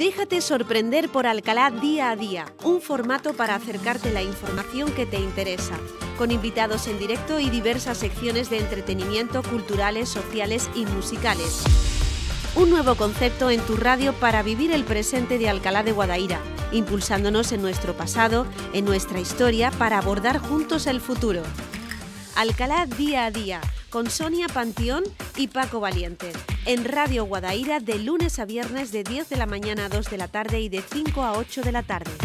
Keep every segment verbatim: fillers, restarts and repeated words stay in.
Déjate sorprender por Alcalá día a día, un formato para acercarte la información que te interesa, con invitados en directo y diversas secciones de entretenimiento, culturales, sociales y musicales. Un nuevo concepto en tu radio para vivir el presente de Alcalá de Guadaira, impulsándonos en nuestro pasado, en nuestra historia, para abordar juntos el futuro. Alcalá día a día, con Sonia Panteón y Paco Valiente, en Radio Guadaira de lunes a viernes de diez de la mañana a dos de la tarde y de cinco a ocho de la tarde.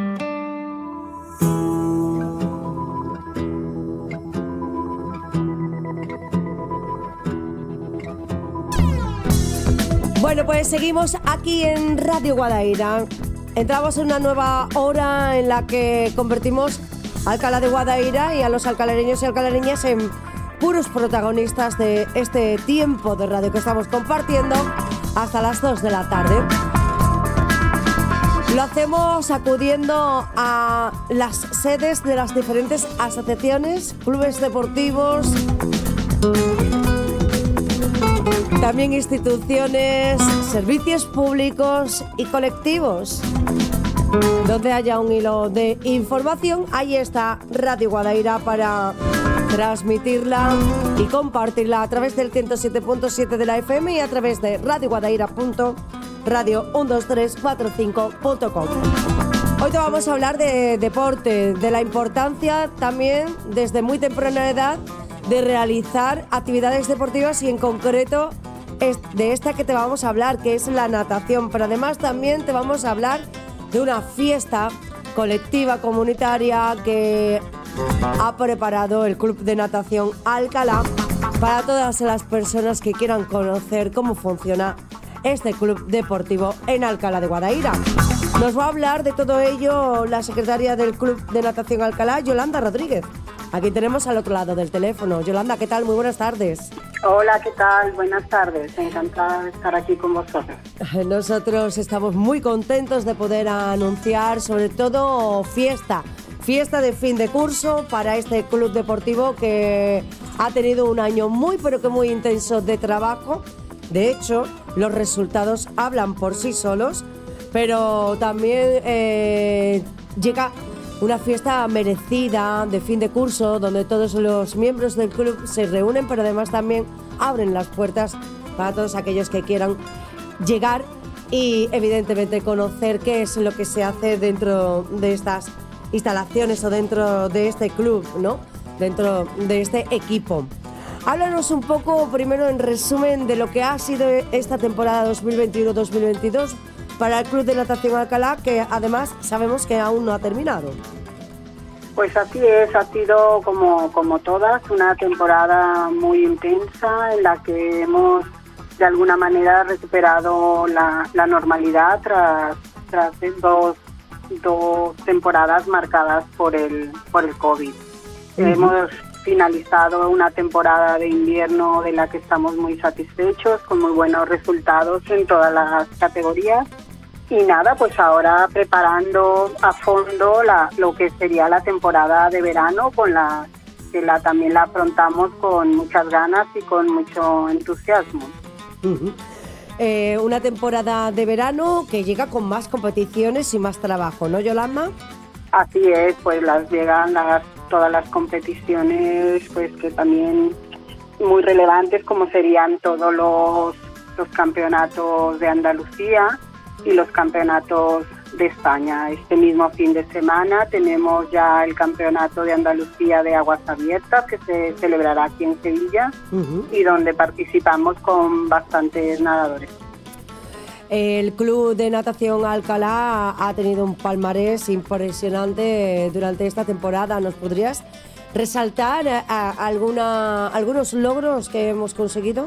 Bueno, pues seguimos aquí en Radio Guadaira. Entramos en una nueva hora en la que convertimos a Alcalá de Guadaira y a los alcalareños y alcalareñas en puros protagonistas de este tiempo de radio que estamos compartiendo hasta las dos de la tarde. Lo hacemos acudiendo a las sedes de las diferentes asociaciones, clubes deportivos, también instituciones, servicios públicos y colectivos. Donde haya un hilo de información, ahí está Radio Guadaira para transmitirla y compartirla a través del ciento siete punto siete de la F M y a través de radio guadaira punto radio uno dos tres cuatro cinco punto com. Hoy te vamos a hablar de deporte, de la importancia también desde muy temprana edad de realizar actividades deportivas y en concreto de esta que te vamos a hablar, que es la natación, pero además también te vamos a hablar de una fiesta colectiva comunitaria que ha preparado el Club de Natación Alcalá para todas las personas que quieran conocer cómo funciona este club deportivo en Alcalá de Guadaira. Nos va a hablar de todo ello la secretaria del Club de Natación Alcalá, Yolanda Rodríguez. Aquí tenemos al otro lado del teléfono. Yolanda, ¿qué tal? Muy buenas tardes. Hola, ¿qué tal? Buenas tardes. Encantada de estar aquí con vosotros. Nosotros estamos muy contentos de poder anunciar, sobre todo, fiesta. Fiesta de fin de curso para este club deportivo que ha tenido un año muy, pero que muy intenso de trabajo. De hecho, los resultados hablan por sí solos, pero también eh, llega una fiesta merecida de fin de curso donde todos los miembros del club se reúnen, pero además también abren las puertas para todos aquellos que quieran llegar y evidentemente conocer qué es lo que se hace dentro de estas instalaciones o dentro de este club, ¿no? Dentro de este equipo. Háblanos un poco, primero en resumen, de lo que ha sido esta temporada dos mil veintiuno dos mil veintidós para el Club de Natación Alcalá, que además sabemos que aún no ha terminado. Pues así es, ha sido como, como todas, una temporada muy intensa en la que hemos de alguna manera recuperado la, la normalidad tras, tras dos, dos temporadas marcadas por el, por el COVID. Uh-huh. Hemos finalizado una temporada de invierno de la que estamos muy satisfechos, con muy buenos resultados en todas las categorías. Y nada, pues ahora preparando a fondo la, lo que sería la temporada de verano, con la que la, también la afrontamos con muchas ganas y con mucho entusiasmo. Uh-huh. Eh, una temporada de verano que llega con más competiciones y más trabajo, ¿no, Yolanda? Así es, pues las llegan las, todas las competiciones, pues que también muy relevantes, como serían todos los, los campeonatos de Andalucía y los campeonatos de España. Este mismo fin de semana tenemos ya el campeonato de Andalucía de aguas abiertas que se celebrará aquí en Sevilla. Uh-huh. Y donde participamos con bastantes nadadores. El Club de Natación Alcalá ha tenido un palmarés impresionante durante esta temporada. ¿Nos podrías resaltar a, a alguna, algunos logros que hemos conseguido?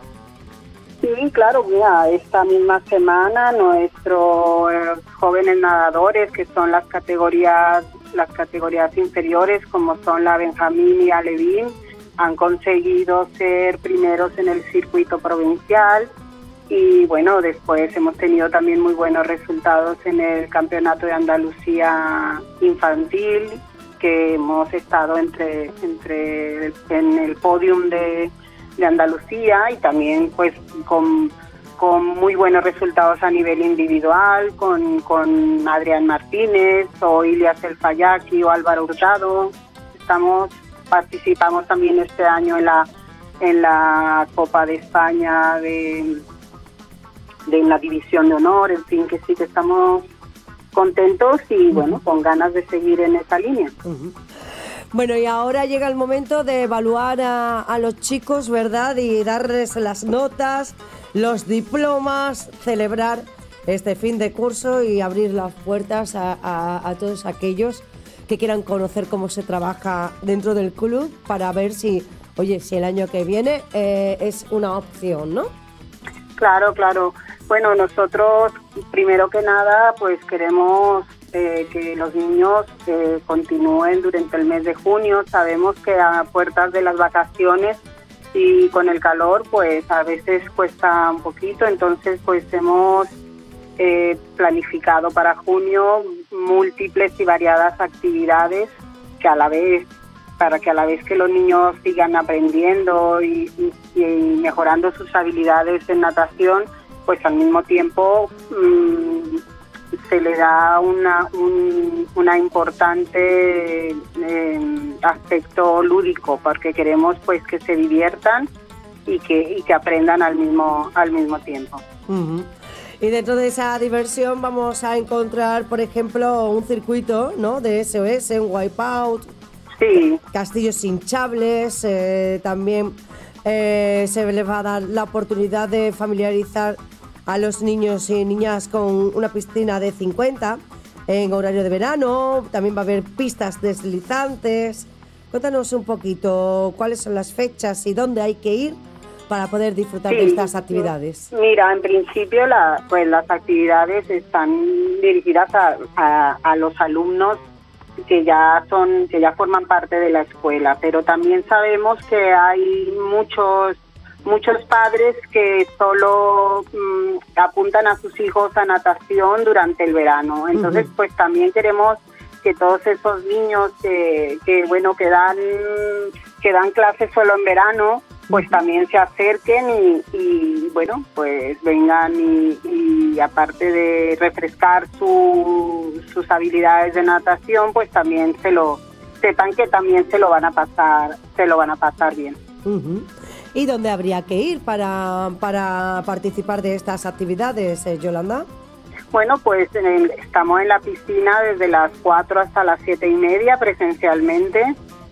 Sí, claro, mira, esta misma semana nuestros eh, jóvenes nadadores, que son las categorías las categorías inferiores, como son la Benjamín y Alevín, han conseguido ser primeros en el circuito provincial y bueno, después hemos tenido también muy buenos resultados en el Campeonato de Andalucía Infantil, que hemos estado entre, entre en el podium de de Andalucía y también pues con con muy buenos resultados a nivel individual, con, con Adrián Martínez o Ilias El Fayaki o Álvaro Hurtado. Estamos, participamos también este año en la en la Copa de España de, de la División de Honor, en fin, que sí que estamos contentos y, uh-huh. bueno, con ganas de seguir en esa línea. Uh-huh. Bueno, y ahora llega el momento de evaluar a, a los chicos, ¿verdad? Y darles las notas, los diplomas, celebrar este fin de curso y abrir las puertas a, a, a todos aquellos que quieran conocer cómo se trabaja dentro del club para ver si, oye, si el año que viene eh, es una opción, ¿no? Claro, claro. Bueno, nosotros, primero que nada, pues queremos eh, que los niños eh, continúen durante el mes de junio. Sabemos que a puertas de las vacaciones y con el calor, pues a veces cuesta un poquito. Entonces, pues hemos eh, planificado para junio múltiples y variadas actividades que a la vez, para que a la vez que los niños sigan aprendiendo y, y, y mejorando sus habilidades en natación, pues al mismo tiempo mmm, se le da una, un una importante eh, aspecto lúdico, porque queremos pues que se diviertan y que y que aprendan al mismo al mismo tiempo. Uh-huh. Y dentro de esa diversión vamos a encontrar, por ejemplo, un circuito, ¿no?, de S O S, un wipeout, sí, castillos hinchables, eh, también eh, se les va a dar la oportunidad de familiarizar a los niños y niñas con una piscina de cincuenta en horario de verano. También va a haber pistas deslizantes. Cuéntanos un poquito cuáles son las fechas y dónde hay que ir para poder disfrutar sí, de estas actividades. Mira, en principio la, pues las actividades están dirigidas a, a, a los alumnos que ya son que ya forman parte de la escuela, pero también sabemos que hay muchos muchos padres que solo mmm, apuntan a sus hijos a natación durante el verano. Entonces, uh-huh. pues también queremos que todos esos niños que, que bueno que dan que dan clases solo en verano, pues uh-huh. también se acerquen y, y bueno, pues vengan y, y aparte de refrescar su, sus habilidades de natación, pues también se lo sepan que también se lo van a pasar, se lo van a pasar bien. Uh-huh. ¿Y dónde habría que ir para, para participar de estas actividades, eh, Yolanda? Bueno, pues eh, estamos en la piscina desde las cuatro hasta las siete y media presencialmente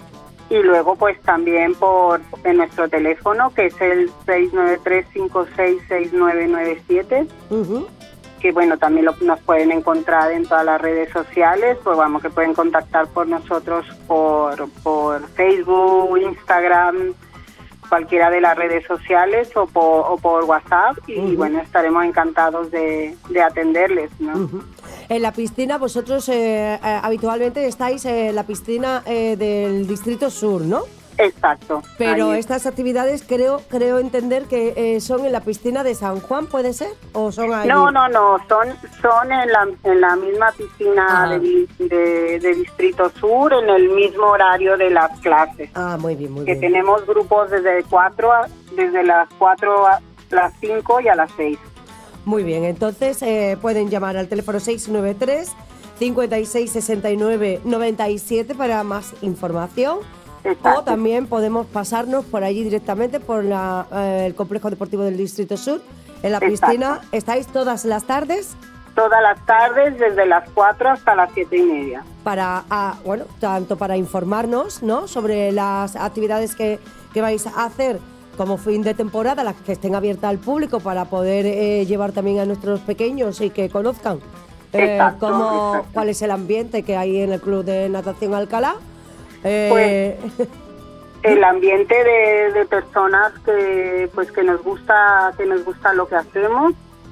y luego pues también por en nuestro teléfono, que es el seis nueve tres, cinco seis, seis nueve nueve siete, uh-huh. que bueno, también lo, nos pueden encontrar en todas las redes sociales, pues vamos, que pueden contactar por nosotros por, por Facebook, Instagram, cualquiera de las redes sociales o por, o por WhatsApp y uh-huh. bueno, estaremos encantados de, de atenderles, ¿no? Uh-huh. En la piscina, vosotros eh, eh, habitualmente estáis en la piscina eh, del Distrito Sur, ¿no? Exacto. Pero estas actividades creo creo entender que eh, son en la piscina de San Juan, ¿puede ser? ¿O son ahí? No, no, no, son son en la, en la misma piscina ah. de, de, de Distrito Sur, en el mismo horario de las clases. Ah, muy bien, muy que bien. Que tenemos grupos desde cuatro a, desde las cuatro a las cinco y a las seis. Muy bien, entonces eh, pueden llamar al teléfono seis nueve tres, cinco seis, seis nueve, nueve siete para más información. Exacto. O también podemos pasarnos por allí directamente por la, eh, el Complejo Deportivo del Distrito Sur, en la Exacto. piscina. ¿Estáis todas las tardes? Todas las tardes, desde las cuatro hasta las siete y media. Para, ah, bueno, tanto para informarnos, ¿no?, sobre las actividades que, que vais a hacer como fin de temporada, las que estén abiertas al público, para poder eh, llevar también a nuestros pequeños y que conozcan eh, exacto, cómo, exacto. cuál es el ambiente que hay en el Club de Natación Alcalá. Eh, pues el ambiente de, de personas que pues que nos gusta que nos gusta lo que hacemos,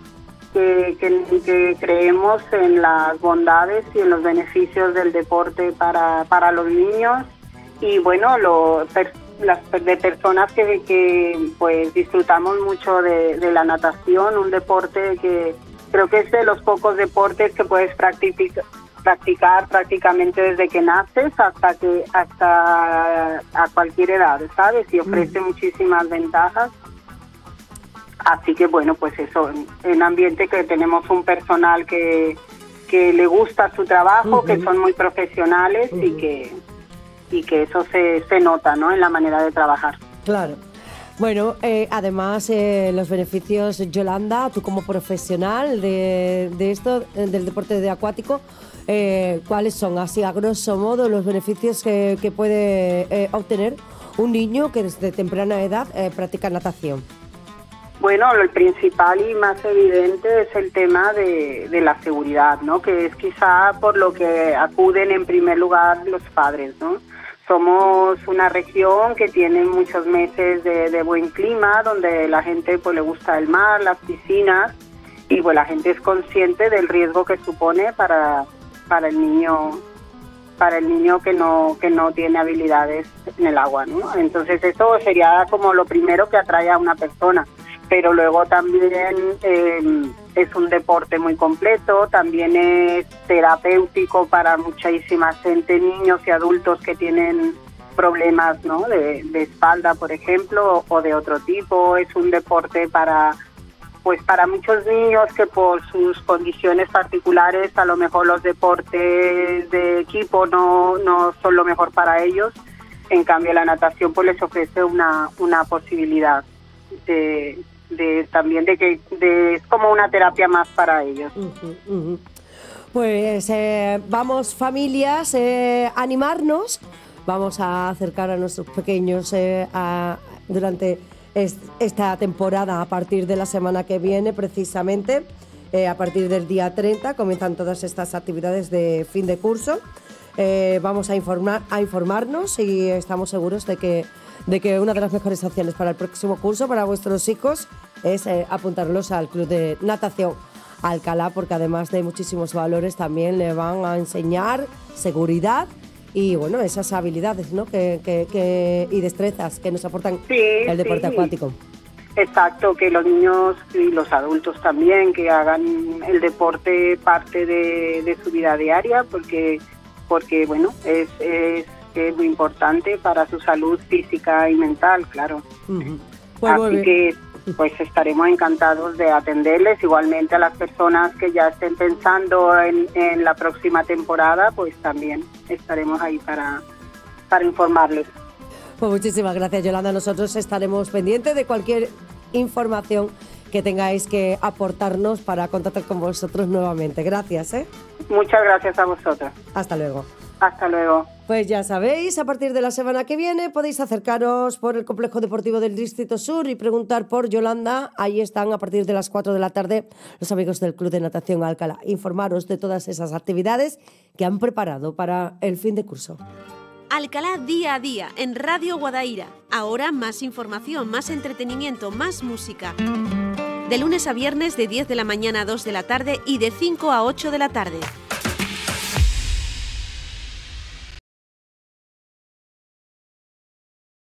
que, que, que creemos en las bondades y en los beneficios del deporte para, para los niños y bueno lo per, las de personas que, que pues disfrutamos mucho de, de la natación, un deporte que creo que es de los pocos deportes que puedes practicar practicar prácticamente desde que naces hasta que hasta a cualquier edad, ¿sabes? Y ofrece mm. muchísimas ventajas. Así que bueno, pues eso, en un ambiente que tenemos un personal que, que le gusta su trabajo, uh-huh. que son muy profesionales uh-huh. y que y que eso se, se nota, ¿no?, en la manera de trabajar. Claro. Bueno, eh, además eh, los beneficios, Yolanda, tú como profesional de, de esto, del deporte de acuático, eh, ¿cuáles son, así a grosso modo, los beneficios que, que puede eh, obtener un niño que desde temprana edad eh, practica natación? Bueno, el principal y más evidente es el tema de, de la seguridad, ¿no?, que es quizá por lo que acuden en primer lugar los padres, ¿no? Somos una región que tiene muchos meses de, de buen clima, donde la gente pues le gusta el mar, las piscinas, y pues la gente es consciente del riesgo que supone para, para el niño para el niño que no que no tiene habilidades en el agua, ¿no? Entonces eso sería como lo primero que atrae a una persona. Pero luego también eh, es un deporte muy completo, también es terapéutico para muchísima gente, niños y adultos que tienen problemas, ¿no?, de, de espalda, por ejemplo, o de otro tipo. Es un deporte para, pues para muchos niños que por sus condiciones particulares, a lo mejor los deportes de equipo no, no son lo mejor para ellos. En cambio, la natación pues les ofrece una, una posibilidad de... de también de que de, es como una terapia más para ellos. Uh-huh, uh-huh. Pues eh, vamos, familias, eh, animarnos, vamos a acercar a nuestros pequeños eh, a, durante est- esta temporada, a partir de la semana que viene precisamente, eh, a partir del día treinta comienzan todas estas actividades de fin de curso. Eh, vamos a informar a informarnos y estamos seguros de que de que una de las mejores opciones para el próximo curso para vuestros hijos es eh, apuntarlos al Club de Natación Alcalá, porque además de muchísimos valores también le van a enseñar seguridad y bueno, esas habilidades, ¿no?, que, que, que, y destrezas que nos aportan sí, el deporte sí. acuático. Exacto, que los niños y los adultos también que hagan el deporte parte de, de su vida diaria, porque porque bueno, es, es que es muy importante para su salud física y mental, claro. Uh-huh. Pues Así que pues estaremos encantados de atenderles, igualmente a las personas que ya estén pensando en, en la próxima temporada, pues también estaremos ahí para, para informarles. Pues muchísimas gracias, Yolanda. Nosotros estaremos pendientes de cualquier información que tengáis que aportarnos para contactar con vosotros nuevamente. Gracias, ¿eh? Muchas gracias a vosotros. Hasta luego. Hasta luego. Pues ya sabéis, a partir de la semana que viene podéis acercaros por el Complejo Deportivo del Distrito Sur y preguntar por Yolanda. Ahí están a partir de las cuatro de la tarde los amigos del Club de Natación Alcalá. Informaros de todas esas actividades que han preparado para el fin de curso. Alcalá día a día en Radio Guadaira. Ahora más información, más entretenimiento, más música. De lunes a viernes de diez de la mañana a dos de la tarde y de cinco a ocho de la tarde.